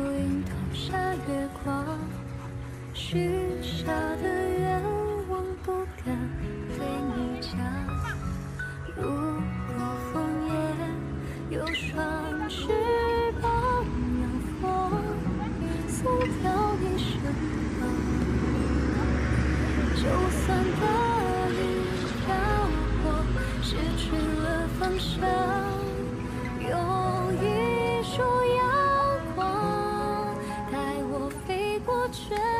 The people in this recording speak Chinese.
影投下月光，许下的愿望不敢对你讲。如果枫叶有双翅膀，让风送到你身旁。就算大雨飘过，失去了方向，有一束阳光带我飞过全